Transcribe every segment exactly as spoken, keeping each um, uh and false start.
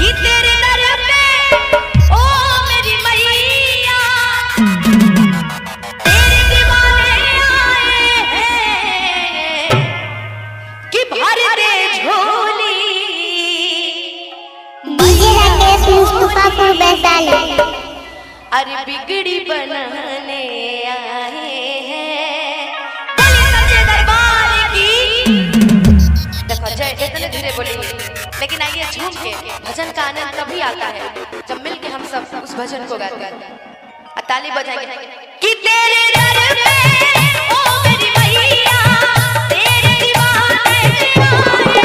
अरे बिगड़ी बनाने आए हैं दरबार की। देखो जय इतने धीरे बोलेंगे, लेकिन आइए झूम के। भजन का आनंद तभी आता है जब मिल के हम सब उस भजन को गाते हैं, ताली बजाएंगे कि तेरे दर पे ओ मेरी मैया तेरे दीवाने दीवाने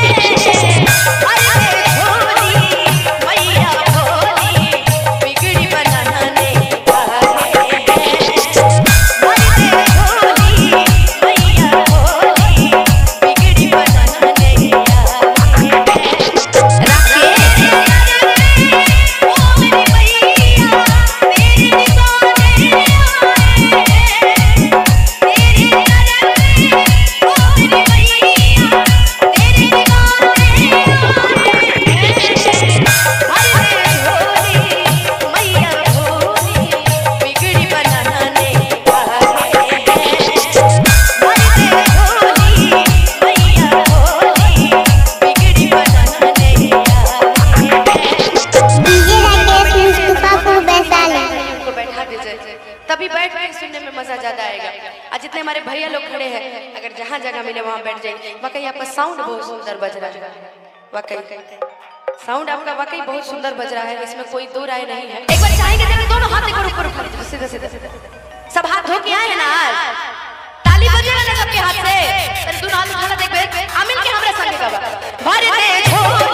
तभी बैठ के सुनने में मजा ज्यादा आएगा। आज जितने हमारे भैया लोग खड़े हैं, अगर जहाँ जगह मिले वहाँ बैठ जाइए। वाकई आपका साउंड बहुत सुंदर बज रहा है, वाकई साउंड आपका वाकई बहुत सुंदर बज रहा है, इसमें कोई दो राय नहीं है। एक बार चाहेंगे जरा दोनों हाथ ऊपर ऊपर ऊपर सीधा सीधा सब हाथ धो के आए हैं ना, ताली बजेगा ना सबके हाथ से। दोनों हाथ उठाना देख आमिन के हमरा संगे गावा।